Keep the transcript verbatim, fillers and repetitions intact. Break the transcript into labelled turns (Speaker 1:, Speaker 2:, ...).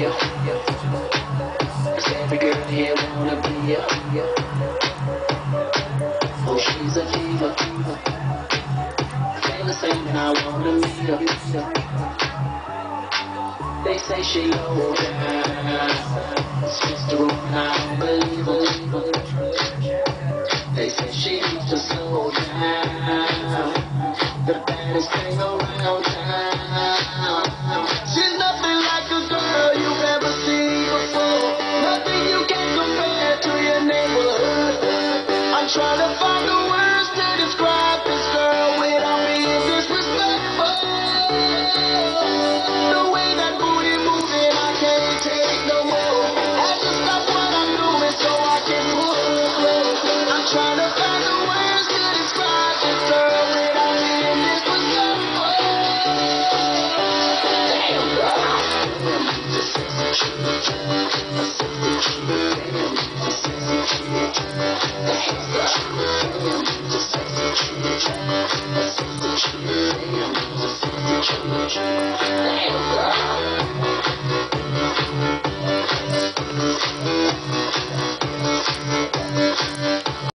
Speaker 1: ya. 'Cause every girl here wanna be ya. Oh, she's a diva. Feel the same and I wanna meet her. They say she low down. It's just a rumor, I don't believe her. They say she needs to slow down. The baddest thing around town. She's nothing like a girl you've ever seen before. Nothing you can compare to your neighborhood. I'm trying to find the words to describe this girl without being disrespectful. The way that booty moving, I can't take no more. Had to stop what I'm doing so I can pull her close. I'm trying to find the words to describe this girl without being disrespectful. Damn, girl. Damn, she's a sexy chick. A sexy chick. Damn, she's a sexy chick. Damn, girl. Damn, she's a sexy chick. A sexy chick. Damn, she's a sexy chick. Damn, girl.